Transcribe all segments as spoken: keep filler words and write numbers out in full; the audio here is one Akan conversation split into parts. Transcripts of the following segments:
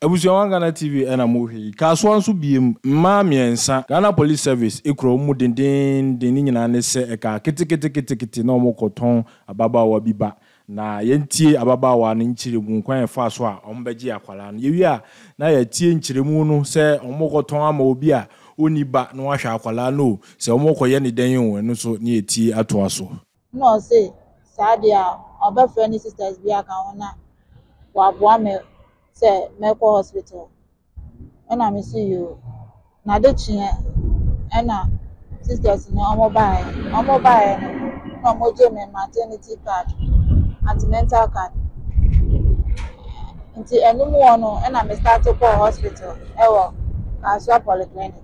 Abusiwan Ghana T V ena mohi kaswan so biem ma miensa Ghana Police Service ekro mu denden den nyina ne se eka kete kete kete kete na omokoton ababawa biba na yentie ababawa ne nchiremu kwan fa so a ombegi akwala no yewi a na yetie nchiremu no se omokoton ama obi a oni ba na wahwe akwala no se omokoye ne den yen no so ne yetie ato aso no say sadia obafre ni sisters bi aka wona wa boa me say medical hospital and I see you na de chie na sisters no omo buy omo buy no mo je me maternity card antenatal card nti enu mu ono na me start to call hospital e wo Aswa Polyclinic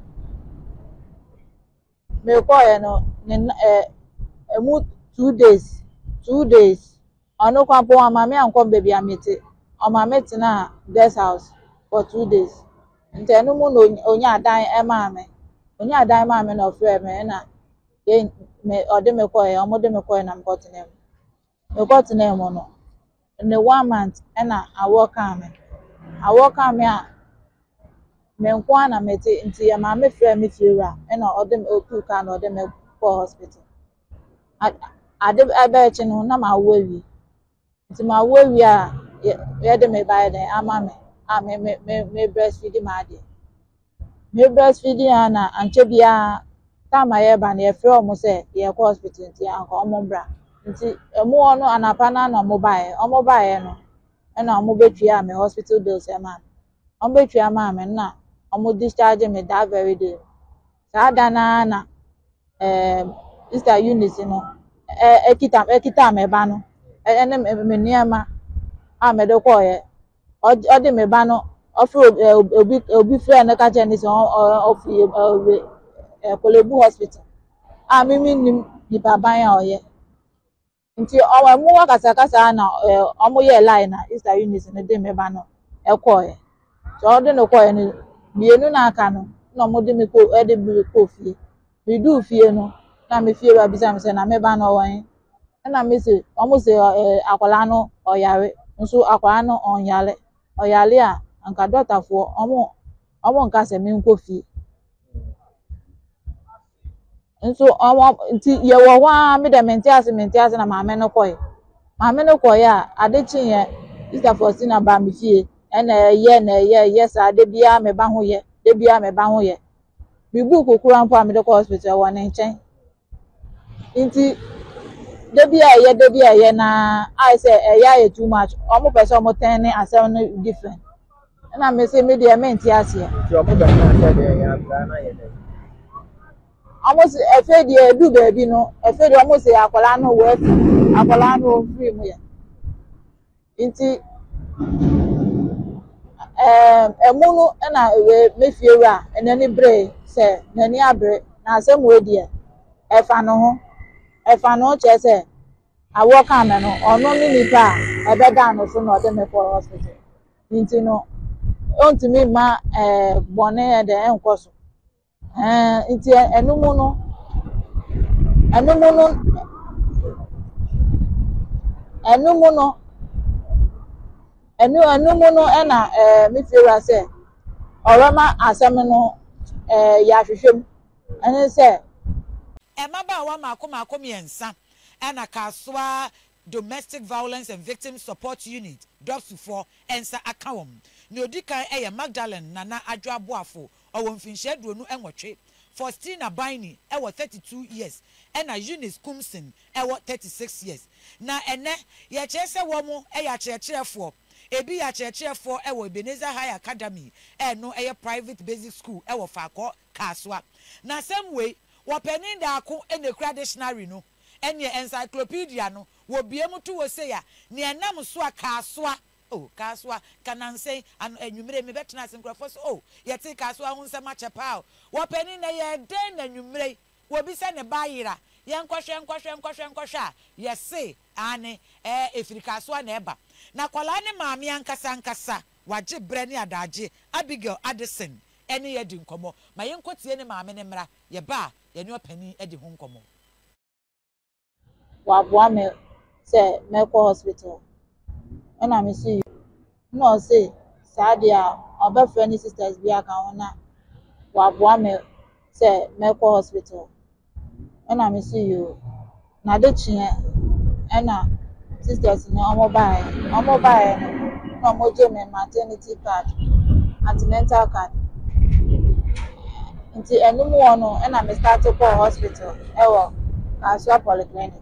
me call e no eh emu two days two days ono kwa po amame ankom baby amete amame na guest house for two days nti enu mu no onya adan e ma me onya adan ma me no frɛ me na ye me ode me call e omo de me call na me kotenem me kotenem no in the one month na awo kan me awo kan me a me nkwa na mete nti ya ma me frɛ me fiera na ode me otu kan na ode me call hospital ade ebe chi no na ma wo wi nti ma wo wi a ye de me buy den ama me a me me me breastfeed ma ade me breastfeed ya na anche bia ta ma ye ba na ye frɛ omo se ye call hospital nti anka omo bra nti emu ono anapa na na omo buy omo buy no na omo betwia me hospital bills e ma omo betwia ma me na omo discharge me that very day sa dana na eh Sister Eunice no e kita e kita me ba no ene me niama a me de ko ye o de me ba no offer obi obi frɛ na ka che ni so ofi e Kolebu hospital a me mi nim ni baba ya oye nti owa mu wakasa kasa na omo ye line na Sister Eunice no de me ba no e ko ye so o de no ko ye ni bienu na aka no na omo de me ko e de bi ko fie mi du fie no na me fie ba bisa me se na me ba no wan na me se omo se akwala no oyare nso akwala no onyale oyale a anka doctor fo omo omo nka se me nko fie nso omo nti ye wo wa me de menti ase menti ase na ma me no koy ma me no koy a ade chi ye Sister Faustina ba me fie na ye na ye ye sa de bia me ba ho ye de bia me ba ho ye bi bu kokura mpo a me de ko hospital wo ne nchen nti de bia ye de bia ye na I say e ya ye too much omo person omo ten ni asem no different na me say me de menti ase ti omo da na ase de ya bra na ye de almost e fe di edu baby no e fe di almost e akwala no we akwala no free mu ye nti eh emunu na we mefiewura enani bre se nani abre na asem we di e fa no ho e fa no che se awo kan me no ono ni nipa e be da no so no de me for hospital nti no ontimi ma eh bone e de enkoso eh nti enumu no enumu no enumu no enu enumu no e na eh me fiera se orama asem no eh ya hwehwem ene se emaba wa mako mako miensa ena kaswa domestic violence and victim support unit drops for ensa akawom ni odikan eye Magdalene Nana Adwoaboafo owo mfinhye duonu enwotwe Faustina Baini ewo thirty-two years ena Eunice Kumsin ewo thirty-six years na ene ye kyerese wo mu eya kyerkyerefo ebi ya kyerkyerefo ewo Ebenezer High Academy eno eye private basic school ewo Fako Kaswa na same way wo penin da ko ene kura dictionary no ene encyclopedia no wo biemu to wo say ya ne enam so Kaswa oh Kaswa kananse an enwumere me betena senkrofo so oh yete Kaswa hu nsema chepa wo penin na ye den na enwumere wo bi se ne bayira ye nkohwe nkohwe nkohwe nkohwe yese ane eh efiri Kaswa na eba na kwala ne maami ankasa ankasa waje bre ne adaje Abigail Addison ene ye di nkomo ma ye nkotie ne maami ne mra ye ba ye ne opani e di ho nkomo wa boa me se medical hospital and I see no say sadia ɔbɛfrɛ ne sisters bi aka ho na waboa me sɛ mɛkɔ hospital ɛna me si yo na de kyeɛ ɛna sisters no ɔmo bae ɔmo bae no na ɔmo gye me maternity card antenatal card nti ɛnum wɔ no ɛna me start to kɔ hospital ɛwɔ Kasua polyclinic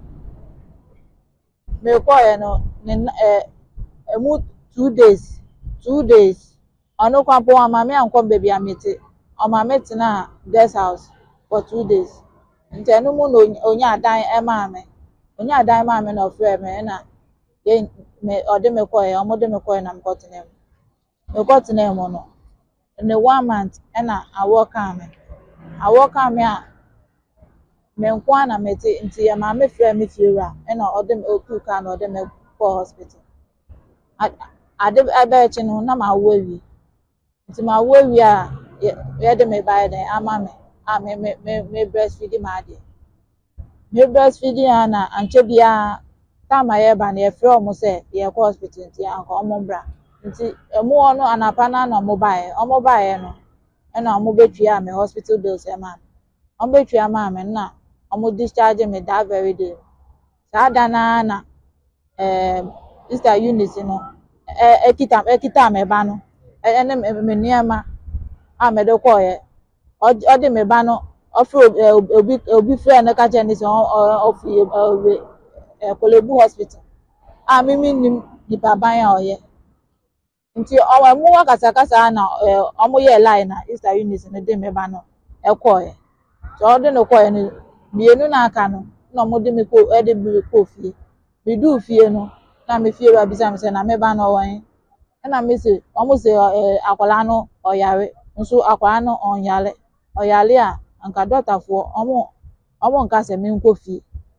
me kɔɛ no ne ɛ emu two days two days ɔno kwan po ama me ankɔ baby amete ɔma me tena guest house for two days nti ɛnum no onya adan ɛma me onya adan ma me na ɔfrɛ me na ye me ɔde me kɔɛ ɔmo de me kɔɛ na me kɔtena mu me kɔtena mu no ne one month ɛna awɔ ka me awɔ ka me a me nkwa na mete nti ya ma me frɛ me fiewura ɛna ɔde me otu ka na ɔde me kɔ hospital ade ɛbɛɛkye no na ma awɔ wi nti ma awɔ wi a ye de me bae den ama me a me me me breastfeed ma ade me breastfeed ya na anche bia time ye ba na ye frɛ ɔmo sɛ ye kɔ hospital nti anka ɔmo bra nti emu ɔno anapa na na ɔmo bae ɔmo bae no ɛna ɔmo betua me hospital bills ɛma ɔmo betua ma me na ɔmo discharge me that very day saa da na na eh Sister Eunice no eh ekita ekita me ba no ɛne me nneɛma a me de kɔɛ ɔde me ba no ɔfrɛ obi obi frɛ no ka kyɛ ne sɛ ɔfi Kolebu hospital a me me nim nipa ban a ɔyɛ nti ɔwɔ mu akasa kasa na ɔmo yɛ line na Sister Eunice no de me ba no ɛkɔɛ so ɔde no kɔɛ no mienu na aka no na ɔmo de me kɔ ɛde me kɔ fie me du fie no na me fie ba bisa me sɛ na me ba no wɔn ɛna me sɛ ɔmo sɛ akwala no ɔyare nso akwala no ɔnyare ɔyare a anka dɔtafoɔ ɔmo ɔmo nka sɛ me nkɔ fie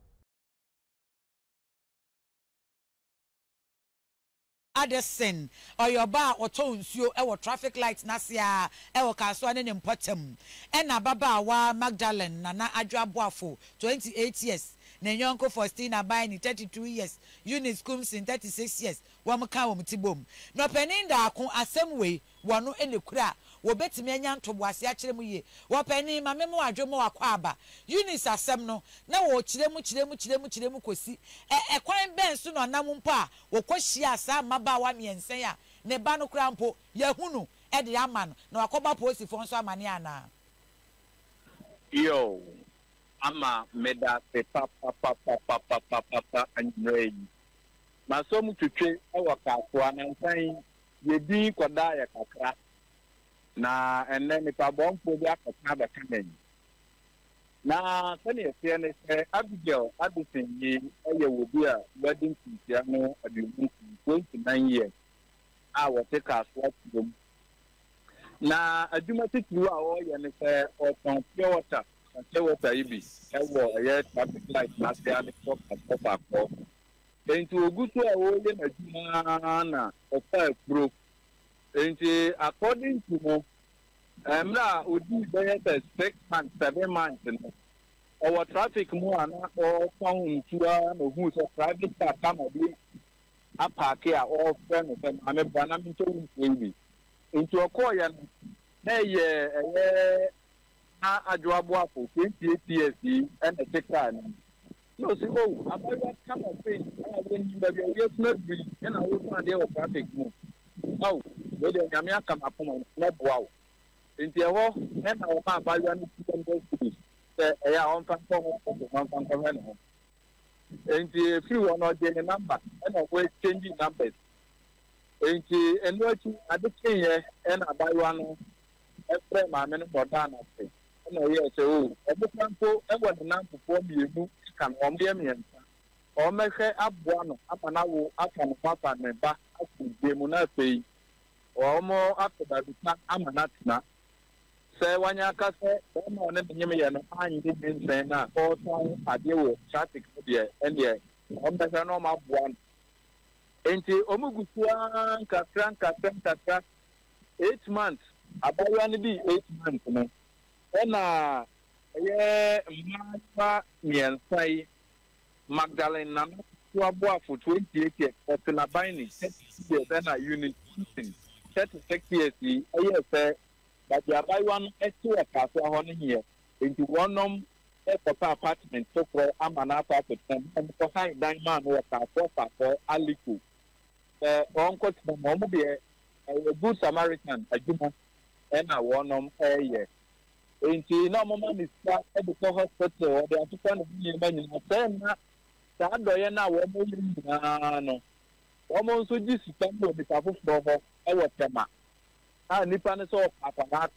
Addison Oyoba Oto nsuo ewo traffic light na sia ewo Kasua ne ne mpotem ena babaawa Magdalene Nana Adwaboafo twenty-eight years na nyonko Faustina Baini thirty-two years Eunice Kumsin thirty-six years wam ka wom tibom no penin da ako asemwe wono ene kura wo betimi anya ntoboase a kire mu ye wo penin ma memo adwomo akwa aba Eunice asem no na wo kire mu kire mu kire mu kire mu kosi e ekwan ben so no nam mpo a wo kohia asa maba wa miensen a ne ba no kura mpo yahunu e de ama no na wakoba posifo nso amane ana yo ama meda se pa pa pa pa pa pa pa pa pa anyi masom twetwe ewo Kasua na nsan yedi koda ya kakra na enne nipa bomfo bi akaka ba kamen na sani efe ne se Abigail Addison yi eye wo bi a wedding tintia no adumu twenty-nine years a wo te Kasua tudum na aduma tituru a wo ye ne se oton pure water pure water ibi ewo eye traffic light na se ade ko Kasua ko enti ogusu a wo ye na aduma na ofa ekro enti according to mo emra odi be six months seven months no our traffic mu ana o found ntua no hu so private car kama bi apake a o friend no say ame bana mi to wi enti okoya na ye eye na Adwaboafo twenty-eight years yi and the car no no say oh about kama say when you be we not be na wo find there traffic mu oh we dey nyame aka mapoma na boawo enti eho na na wo ma abalwa no two hundred cities eh ya on fan ko on fan ko no enti free one no dey number na we change numbers enti eno achi adeke ye na abalwa no e frame ma me no boda na se na ye se o e bu fanko e wo na nfofo mienu kan o me miensa o mehwe aboa no amana wo aka no papa ne ba akudde mu na fei o mo akeda bita amana tina se wanya aka se o mo ne nyeme ye no anyi de nsen na o ton ade wo traffic de ende o mehwe no ma aboa no enti o mugutua nkakra nkakra nkakra eight months abawa ne bi eight months no na ye mma miensai Magdalene Nana Adwaboafo twenty-eight years Faustina Baini thirty years na Eunice thirty-six years yi ɛyɛ sɛ baabi abayewa no ɛte wɔ kasoa hɔ no yɛ nti wɔnom ɛkɔpa apartment foforɔ ama n'afa apɛtɛn ɛmu kɔsan dan maa no wɔ kasoa faafɔ aliko ɛɛ wɔn kɔtena mu wɔn deɛ ɛyɛ good samaritan adwuma ɛna wɔnom ɛyɛ nti na wɔn ma ne sika ɛde kɔ hospital wɔde atokɔ ne ho nneɛma nyinaa sɛ na saa dɔyɛ no a wɔn yɛ nyinaa no wɔn nso gye sika mu wɔ nipa foforɔ hɔ ɛwɔ tɛma a nipa no sɛ ɔpapa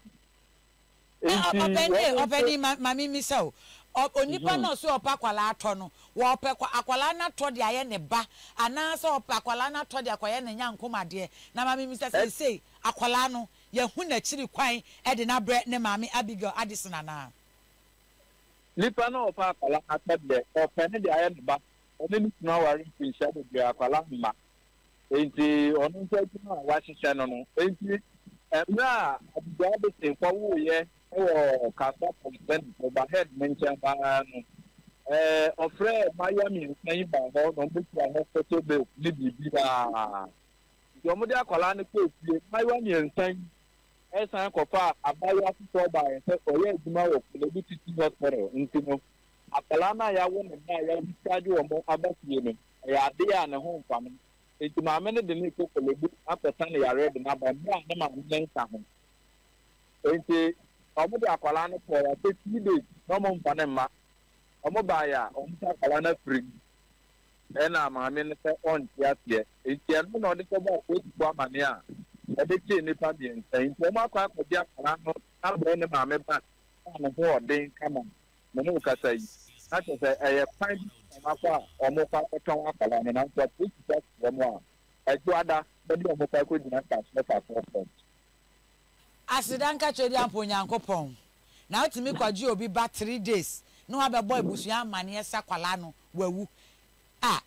ọpẹni ọpẹni mami misa o onipa náà sọ ọpa akwala atọ no wọ ọpẹ akwala n'atọ de ayẹ ne ba ana sọ ọpa akwala n'atọ de akwayẹ ne nya nkomadeɛ na mami misa sẹ sẹ akwala no yẹ hu n'akyiri kwan ɛde n'abrɛ ne maami Abigail Addison ana. nipa náà ọpa akwala atọ deɛ ɔpɛ ne de ayɛ ne ba ɔne ne tena awari mfinhyia bebree akwala mma nti ɔno nso adwuma a wahyehyɛ no no nti mmerɛ a Abigail Addison kɔwoo yɛ ɛwɔ kasa president overhead menkyɛn baa no ɛɛ ɔfrɛ mmaayewa mmiɛnsa yi ba hɔ na ɔmo tua hospital bill ne biribi baa nti ɔmo de akwalaa no kɔ efie mmaayewa mmiɛnsa yi ɛsan kɔfa abaayewa foforɔ baayɛ sɛ ɔyɛ adwuma wɔ Kolebu Titi hospital nti no akwalaa no a yɛawo ne mma a yɛadischarge wɔn aba fie no ɛyɛ adeɛ a ne ho mfa no nti maame no de ne kɔ Kolebu apɛsa ne yare de n'aba mmerɛ a ne maame ne nka ho nti ọmọ de akwala no kọ ya pe three days na ọmọ mfa ne mma ọmọ ba ya ọmọ ta akwala na free e na maame ne sɛ ɔnte aseɛ enti ɛno na ɔde kɔ ba otubo amane a ɛde kye nipa bi nsa enti ɔmɔ akɔ akɔdi akwala no abɔ ne maame ba na ho ɔden kama na ne kasa yi na kyerɛ sɛ ɛyɛ kwan bi ɔmɔ akɔ a ɔmɔ kɔ akɔtɔn akwala no na nso otubo wɔn a ɛdo ada bɛde ɔmɔ kɔ akɔgyina kaso kaso fɔm asidanka chedi ampo nyankopon na otimi kwaji obi ba three days no abebo ebusua amane esa kwala no wawu ah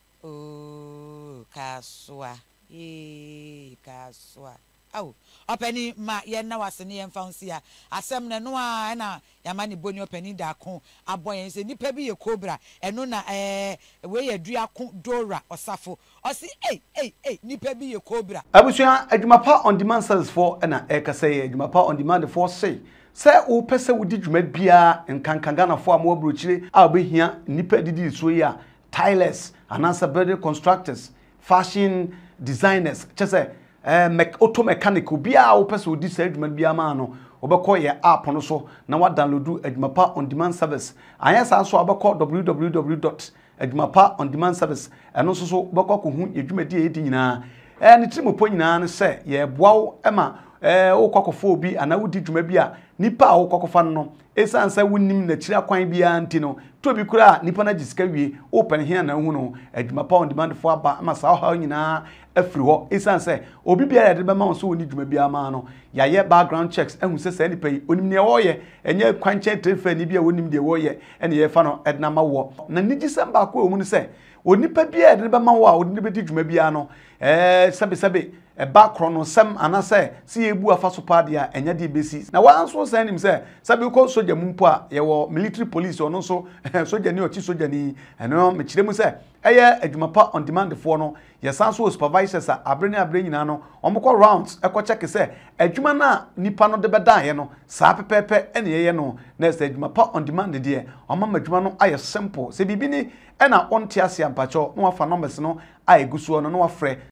oh kaswa eh kaswa aw openi ma ye na wasene ye mfansi a asem ne no a na yama ne boni openi da ko aboyen se nipa bi ye cobra eno na eh we ye dua ko dora osafo osi eh eh eh nipa bi ye cobra abusua adwumapa on demand service for na e kasa ye adwumapa on demand for say sɛ wo pese wo di dwuma bia nkankan na fo a mo abrochire a obehia nipa didi so yi a tilers anasa building constructors fashion designers chese eh mek auto mechanic bia wo pese wo di sa dwuma bia ma no obekọ ye app no so na wa download adwumapa on demand service anya sa so obekọ w w w dot adwumapa on demand service eno so so obekọ ko hu adwuma di e di nyina eh ne trimopo nyina no se ye boa wo ema eh wo kwakofo obi ana wo di dwuma bi a nipa a wo kwakofa no esan sa wonim na kira kwan bia nti no to bi kura nipa na gisika wie wo pen he na hu no adwumapa on demand fo aba ama sa ha nyina afiri ho esan sa obi bia ya de be ma wo so woni dwuma bia ma no ya ye background checks ehu se sa nipa yi onim ne wo ye enye kwanche trefa ni bia wonim de wo ye ene ye fa no edna ma wo na ni December ko omu ne se onipa bia de be ma wo a odi be di dwuma bia no eh sabe sabe e background no sem anase si ebu afa so pa dia enya de besi na wanso san nim se sabe ko soja mumpo a ye wo military police ono so soja ni ochi soja ni eno me kire mu se eye adwumapa on demand for no ye san so supervisors a abre ne abre nyina no omko rounds e ko check se adwuma na nipa no de beda ye no sa pepepe ene ye no na se adwumapa on demand de omma adwuma no aye simple se bibi ni e na onte ase ampacho no wafa numbers no aye gusuo no no wafre